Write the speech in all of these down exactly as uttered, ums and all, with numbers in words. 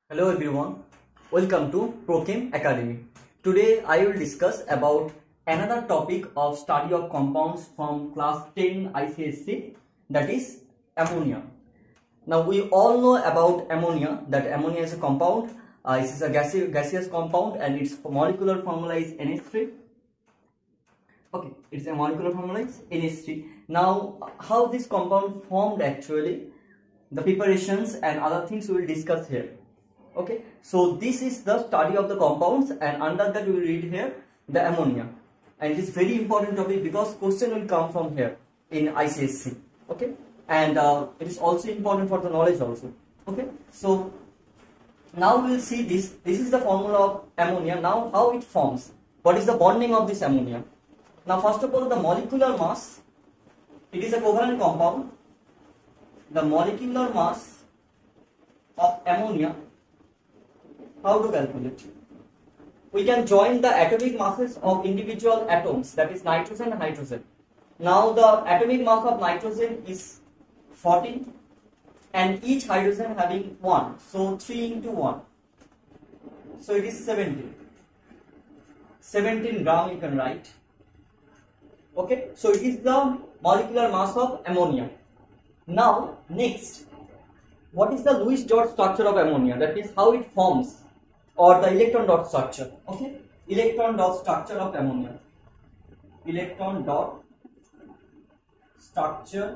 Hello everyone, welcome to ProChem Academy. Today I will discuss about another topic of study of compounds from class ten I C S E, that is ammonia. Now we all know about ammonia, that ammonia is a compound, uh, it is a gaseous, gaseous compound and its molecular formula is N H three. Okay, it's a molecular formula is N H three. Now how this compound formed actually, the preparations and other things we will discuss here. Okay, so this is the study of the compounds, and under that we will read here the ammonia, and it is very important topic because question will come from here in I C S E. Okay, and uh, it is also important for the knowledge also. Okay, so now we will see this. This is the formula of ammonia. Now how it forms, what is the bonding of this ammonia. Now first of all, the molecular mass, it is a covalent compound. The molecular mass of ammonia, how to calculate? We can join the atomic masses of individual atoms, that is nitrogen and hydrogen. Now the atomic mass of nitrogen is fourteen and each hydrogen having one, so three into one, so it is seventeen. seventeen gram you can write. Okay, so it is the molecular mass of ammonia. Now next, what is the Lewis dot structure of ammonia? That is how it forms, or the electron dot structure. Okay, electron dot structure of ammonia. Electron dot structure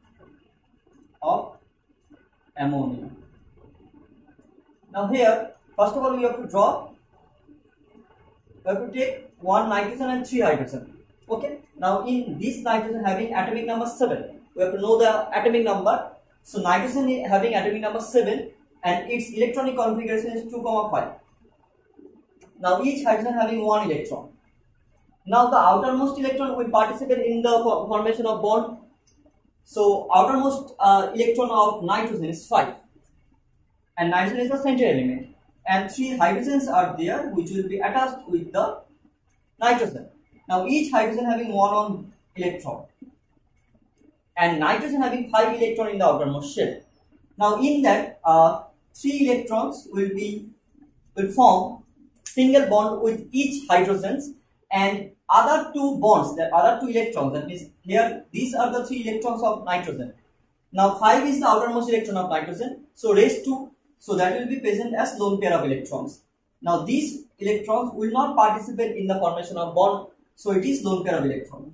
of ammonia. Now here, first of all, we have to draw. We have to take one nitrogen and three hydrogen. Okay. Now in this nitrogen having atomic number seven, we have to know the atomic number. So nitrogen having atomic number seven and its electronic configuration is two comma five. Now each hydrogen having one electron. Now the outermost electron will participate in the formation of bond. So outermost uh, electron of nitrogen is five, and nitrogen is the center element, and three hydrogens are there which will be attached with the nitrogen. Now each hydrogen having one on electron, and nitrogen having five electron in the outermost shell. Now in that, uh, three electrons will be will form single bond with each hydrogens, and other two bonds, the other two electrons, that means here these are the three electrons of nitrogen. Now five is the outermost electron of nitrogen, so rest two, so that will be present as lone pair of electrons. Now these electrons will not participate in the formation of bond, so it is lone pair of electrons.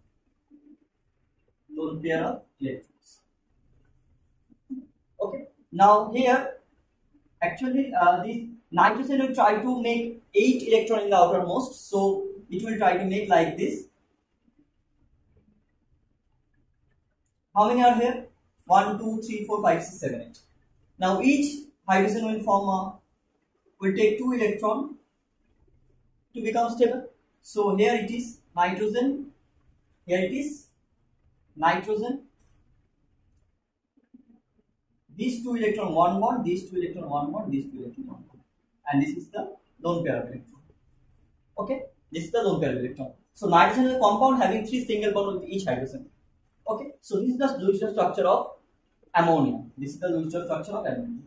Lone pair of electrons. Okay. Now here, actually, uh, this nitrogen will try to make eight electron in the outermost, so it will try to make like this. How many are here? One, two, three, four, five, six, seven, eight. Now each hydrogen will form a will take two electron to become stable. So here it is nitrogen, here it is nitrogen, these two electron one bond, these two electron one bond, these two electron one bond, and this is the lone pair of electron. Okay, this is the lone pair of electron. So nitrogen is a compound having three single bond with each hydrogen. Okay, so this is the Lewis dot structure of ammonia. This is the Lewis dot structure of ammonia.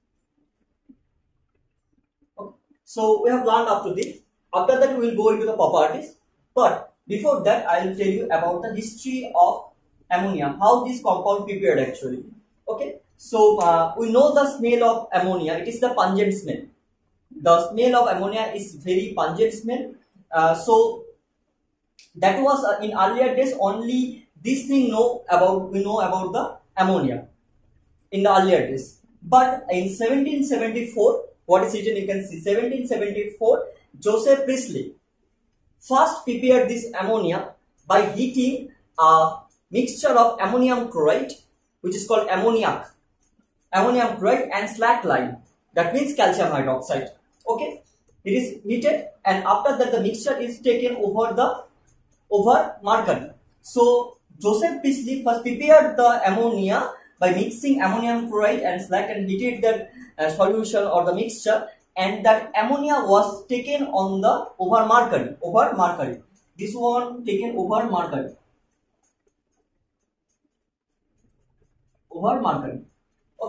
Okay, so we have learned up to this. After that, we will go into the properties. But before that, I will tell you about the history of ammonia, how this compound prepared actually. Okay, so uh, we know the smell of ammonia. It is the pungent smell. The smell of ammonia is very pungent smell. Uh, so that was uh, in earlier days only this thing know about we know about the ammonia in the earlier days. But in seventeen seventy-four, what is written you can see seventeen seventy-four. Joseph Priestley first prepared this ammonia by heating a mixture of ammonium chloride, which is called ammoniac, ammonium chloride and slacked lime, that means calcium hydroxide. Okay, it is heated, and after that the mixture is taken over the over mercury. So Joseph Priestley first prepared the ammonia by mixing ammonium chloride and slag and heated that uh, solution or the mixture, and that ammonia was taken on the over mercury, over mercury. This one taken over mercury, over mercury. Okay.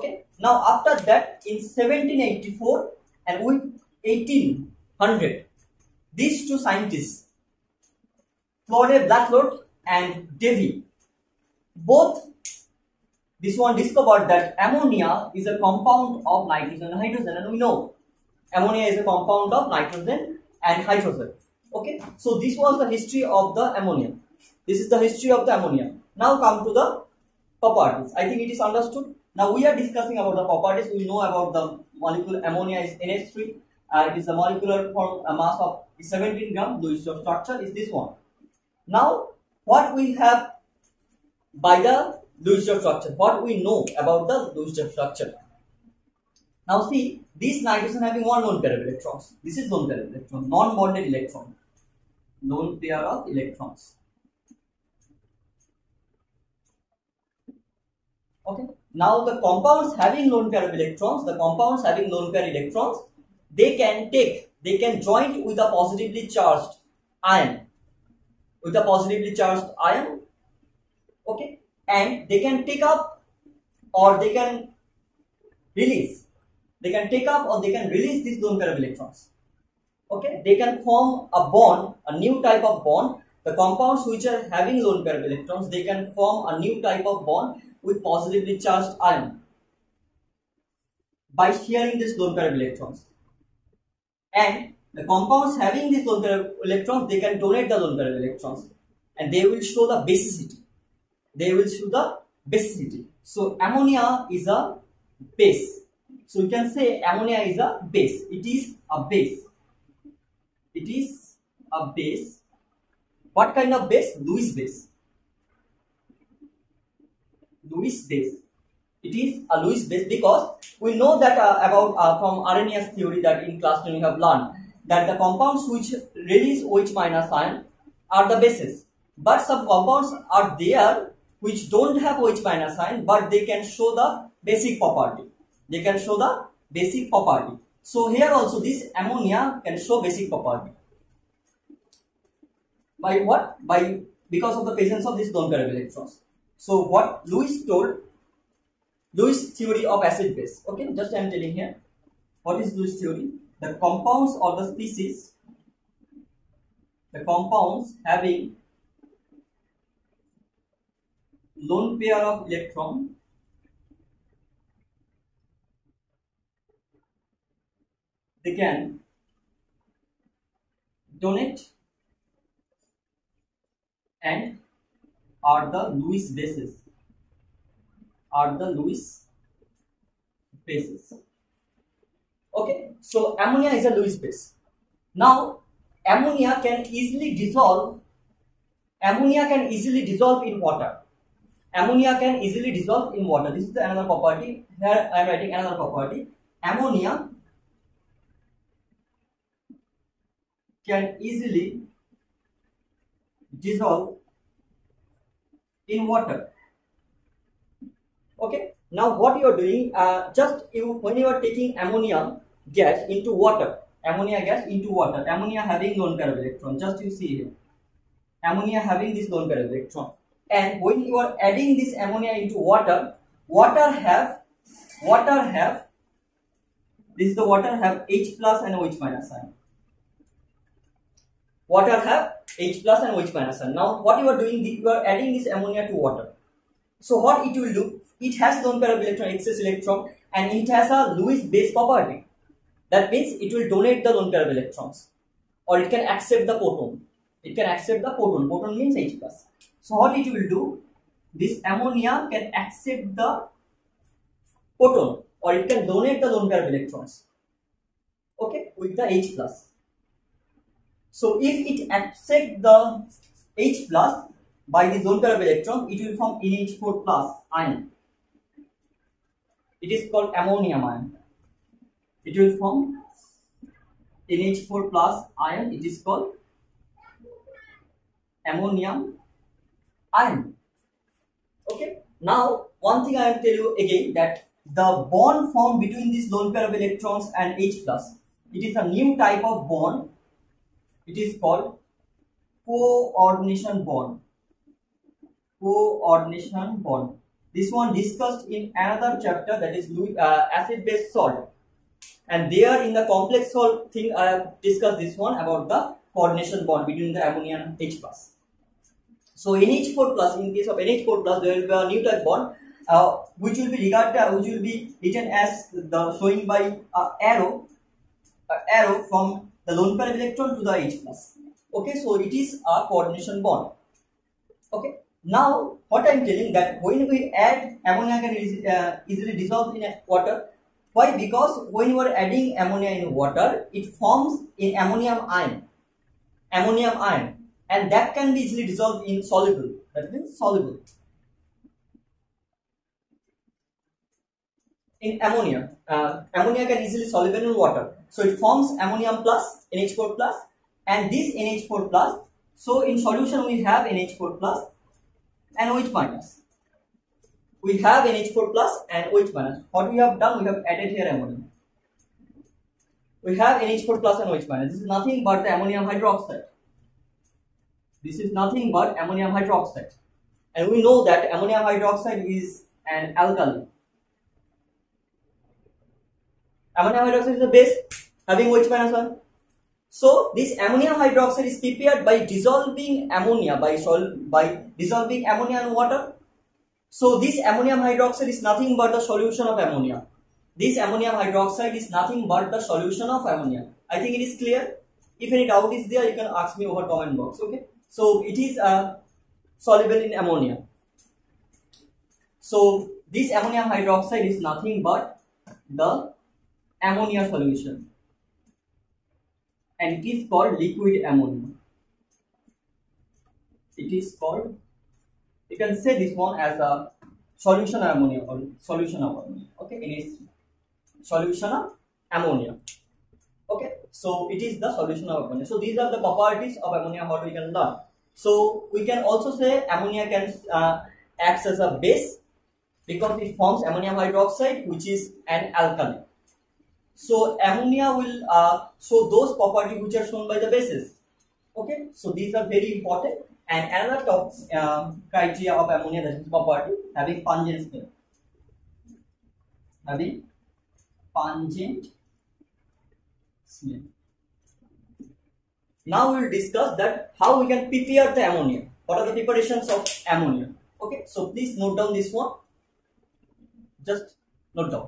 Now after that, in seventeen eighty-four and with eighteen hundred, these two scientists, Claude Blacklock and Davy, both this one discovered that ammonia is a compound of nitrogen and hydrogen, and we know ammonia is a compound of nitrogen and hydrogen. Okay, so this was the history of the ammonia. This is the history of the ammonia. Now come to the properties. I think it is understood. Now we are discussing about the properties. We know about the molecule ammonia is N H three. Uh, it is a molecular form, a mass of seventeen gram. Lewis structure is this one. Now what we have by the Lewis structure, what we know about the Lewis structure. Now see, this nitrogen having one lone pair of electrons. This is lone pair of electron, non-bonded electron, lone pair of electrons. Okay. Now the compounds having lone pair of electrons, the compounds having lone pair electrons, they can take, they can join with a positively charged ion, with a positively charged ion. Okay. And they can take up or they can release, they can take up or they can release these lone pair of electrons. Okay, they can form a bond, a new type of bond. The compounds which are having lone pair of electrons, they can form a new type of bond with positively charged ion by sharing this lone pair of electrons. And the compounds having this lone pair of electrons, they can donate the lone pair of electrons, and they will show the basicity. They will show the basicity. So ammonia is a base. So you can say ammonia is a base. It is a base. It is a base. What kind of base? Lewis base. Lewis base. It is a Lewis base because we know that uh, about uh, from Arrhenius theory that in class ten you have learned that the compounds which release OH minus ion are the bases. But some compounds are there which don't have OH minus ion, but they can show the basic property. They can show the basic property. So here also this ammonia can show basic property. By what? By because of the presence of this lone pair of electrons. So what Lewis told, Lewis theory of acid base. Okay, just I am telling here. What is Lewis theory? The compounds or the species, the compounds having lone pair of electron they can donate and are the Lewis bases. Are the Lewis bases. Okay, so ammonia is a Lewis base. Now ammonia can easily dissolve. Ammonia can easily dissolve in water. Ammonia can easily dissolve in water. This is the another property. Here I am writing another property. Ammonia can easily dissolve in water. Okay. Now what you are doing? Uh, just you when you are taking ammonia gas into water, ammonia gas into water, ammonia having lone pair of electron. Just you see here, ammonia having this lone pair of electron. And when you are adding this ammonia into water, water have, water have, this is the water have H plus and OH minus ion. Water have H plus and OH minus ion. Now what you are doing, you are adding this ammonia to water. So what it will do, it has lone pair of electron, excess electron, and it has a Lewis base property. That means it will donate the lone pair of electrons, or it can accept the proton. It can accept the proton. Proton means H plus. So what it will do, this ammonia can accept the proton, or it can donate the lone pair of electrons, okay, with the H plus. So if it accepts the H plus by the lone pair of electrons, it will form N H four plus ion. It is called ammonium ion. It will form N H four plus ion. It is called ammonium ion. Okay. Now one thing I will tell you again, that the bond formed between this lone pair of electrons and H plus, it is a new type of bond. It is called coordination bond. Coordination bond. This one discussed in another chapter, that is uh, acid base salt, and there in the complex salt thing I have discussed this one about the coordination bond between the ammonia and H plus. So N H four plus, in case of N H four plus, there will be a new type bond uh, which will be regarded uh, which will be written as the showing by uh, arrow uh, arrow from the lone pair of electron to the H plus. Okay, so it is a coordination bond. Okay, now what I am telling, that when we add ammonia can uh, easily dissolve in water. Why? Because when you are adding ammonia in water, it forms an ammonium ion, ammonium ion, and that can be easily dissolved in soluble. That means soluble in ammonia. Uh, ammonia can easily soluble in water, so it forms ammonium plus, N H four plus, and this N H four plus. So in solution we have N H four plus and OH minus. We have N H four plus and OH minus. What we have done, we have added here ammonia. We have N H four plus and OH minus. This is nothing but the ammonium hydroxide. This is nothing but ammonium hydroxide. And we know that ammonium hydroxide is an alkali. Ammonium hydroxide is the base having OH minus one. So this ammonium hydroxide is prepared by dissolving ammonia, by, sol by dissolving ammonia in water. So this ammonium hydroxide is nothing but the solution of ammonia. This ammonium hydroxide is nothing but the solution of ammonia. I think it is clear. If any doubt is there, you can ask me over comment box. Okay. So it is uh, soluble in ammonia. So this ammonium hydroxide is nothing but the ammonia solution, and it is called liquid ammonia. It is called, you can say this one as a solution of ammonia or solution of ammonia. Okay, it is solution of ammonia. Okay, so it is the solution of ammonia. So these are the properties of ammonia, what we can learn. So we can also say ammonia can uh, acts as a base because it forms ammonium hydroxide, which is an alkali. So ammonia will uh, show those properties which are shown by the bases. Okay, so these are very important. And another top uh, criteria of ammonia, that is property, having pungent smell. Having pungent smell. Now we will discuss that how we can prepare the ammonia. What are the preparations of ammonia? Okay, so please note down this one. Just note down.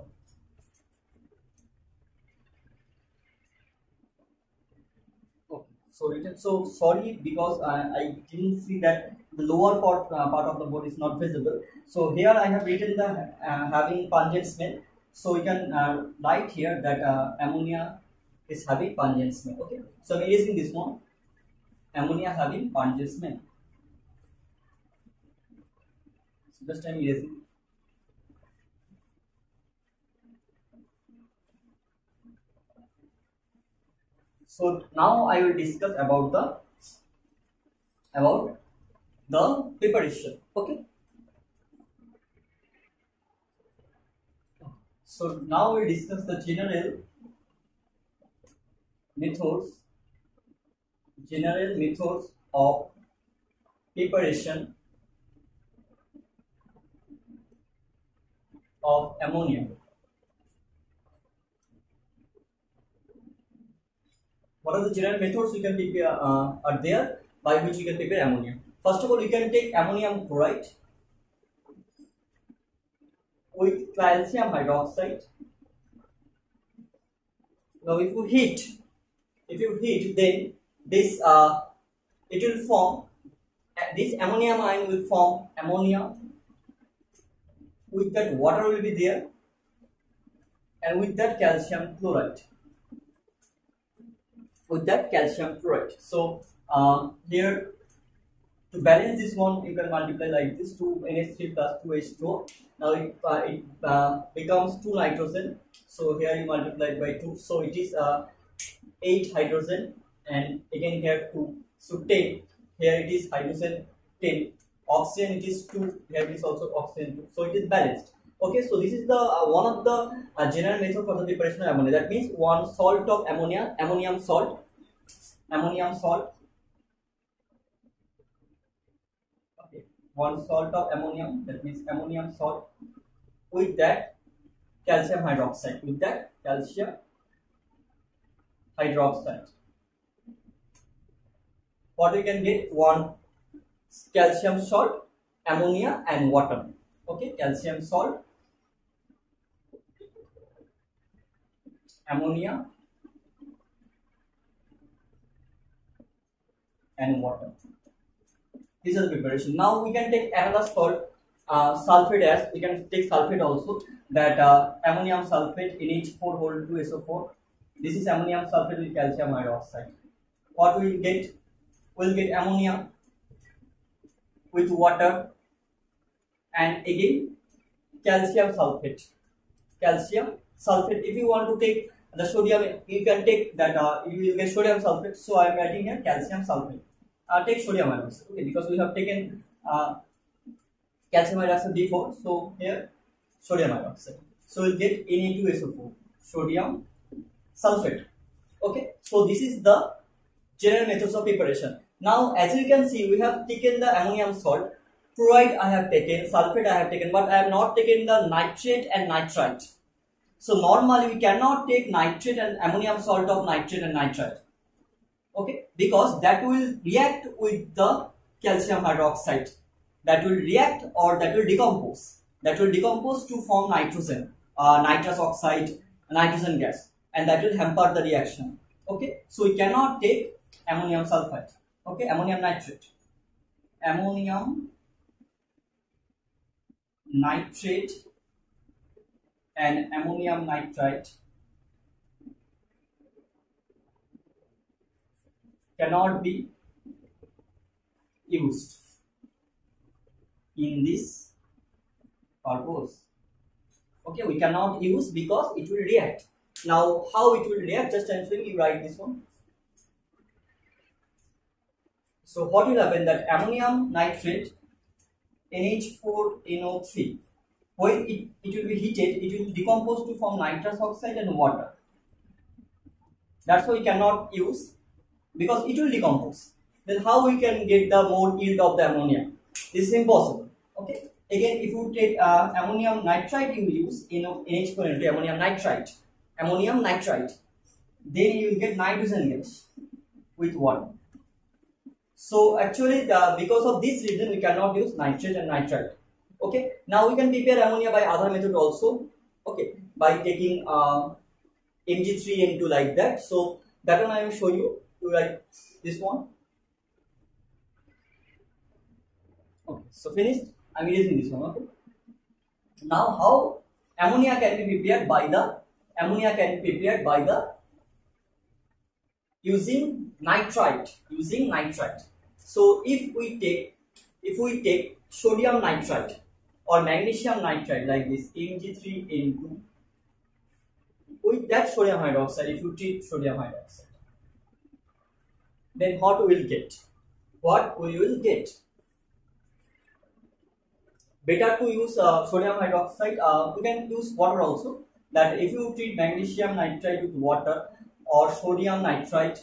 So written. So sorry because uh, I didn't see that the lower part uh, part of the board is not visible. So here I have written the uh, having pungent smell. So you can uh, write here that uh, ammonia is having pungent smell. Okay. So I'm erasing this one. Ammonia having pungent smell. So just I'm erasing. So now I will discuss about the about the preparation. Okay. So now we discuss the general methods, general methods of preparation of ammonia. What are the general methods you can prepare uh, are there by which you can prepare ammonia? First of all, you can take ammonium chloride with calcium hydroxide. Now, if you heat, if you heat, then this uh, it will form uh, this ammonium ion will form ammonia. With that, water will be there, and with that calcium chloride. With that calcium chloride. So uh, here to balance this one, you can multiply like this: two N H three plus two H two. Now it, uh, it uh, becomes two nitrogen. So here you multiply by two. So it is uh, eight hydrogen, and again here two. So ten. Here it is hydrogen ten. Oxygen it is two. Here it is also oxygen two. So it is balanced. Okay, so this is the uh, one of the uh, general method for the preparation of ammonia. That means one salt of ammonia, ammonium salt, ammonium salt. Okay, one salt of ammonium, that means ammonium salt, with that calcium hydroxide, with that calcium hydroxide. What we can get? One calcium salt, ammonia and water. Okay, calcium salt, ammonia and water. This is the preparation. Now we can take another salt, uh, sulfate as we can take sulfate also, that uh, ammonium sulfate N H four whole two S O four. This is ammonium sulfate with calcium hydroxide. What we will get? We will get ammonia with water and again calcium sulfate. Calcium sulfate. If you want to take the sodium, you can take that. Uh, you will get sodium sulfate. So I am writing here calcium sulfate. Uh, take sodium hydroxide. Okay, because we have taken uh, calcium hydroxide before. So here sodium hydroxide. So we'll get N A two S O four. Sodium sulfate. Okay. So this is the general methods of preparation. Now, as you can see, we have taken the ammonium salt, chloride I have taken, sulfate I have taken, but I have not taken the nitrate and nitrite. So normally we cannot take nitrate and ammonium salt of nitrate and nitrite. Okay, because that will react with the calcium hydroxide. That will react or that will decompose. That will decompose to form nitrogen, uh, nitrous oxide, nitrogen gas, and that will hamper the reaction. Okay, so we cannot take ammonium sulfate. Okay, ammonium nitrate, ammonium nitrate and ammonium nitrite cannot be used in this purpose. Okay, we cannot use because it will react. Now, how it will react? Just I'm showing you. Write this one. So what will happen? That ammonium nitrate N H four N O three, when it, it will be heated, it will decompose to form nitrous oxide and water. That's why we cannot use, because it will decompose. Then how we can get the more yield of the ammonia? This is impossible. Okay. Again, if you take uh, ammonium nitrite, you use you know N H four N O three, ammonium nitrite, ammonium nitrite, then you will get nitrogen gas with water. So actually, the, because of this reason, we cannot use nitrate and nitrite. Okay. Now we can prepare ammonia by other method also. Okay, by taking uh, M G three N two like that. So that one I will show you. To write this one. Okay. So finished. I am erasing this one. Okay. Now how ammonia can be prepared by the ammonia can be prepared by the using nitrite, using nitrite. So if we take if we take sodium nitrite or magnesium nitrite like this M G three N two, with that sodium hydroxide, if you treat sodium hydroxide, then what we will get? What we will get? Better to use uh, sodium hydroxide. Uh, you can use water also. That if you treat magnesium nitrite with water or sodium nitrite,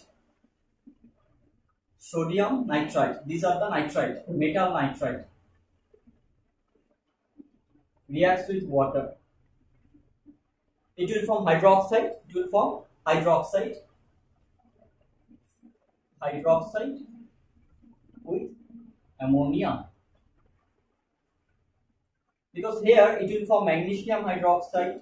sodium nitrite, these are the nitrite, metal nitrite, reacts with water. It will form hydroxide. It will form hydroxide, hydroxide with ammonia. Because here it will form magnesium hydroxide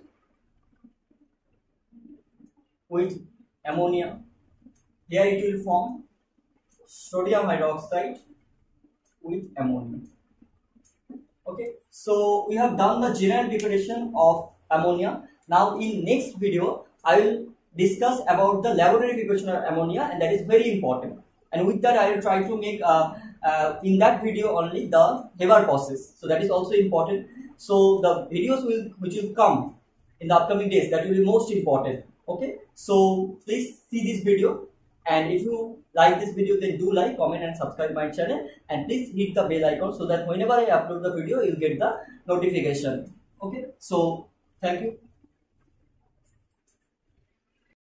with ammonia. Here it will form sodium hydroxide with ammonia. Okay, so we have done the general preparation of ammonia. Now in next video I will discuss about the laboratory preparation of ammonia, and that is very important. And with that I will try to make uh, uh, in that video only the Haber process. So that is also important. So the videos will which will come in the upcoming days, that will be most important. Okay, so please see this video, and if you like this video, then do like, comment and subscribe my channel, and please hit the bell icon so that whenever I upload the video, you will get the notification. Okay, so thank you.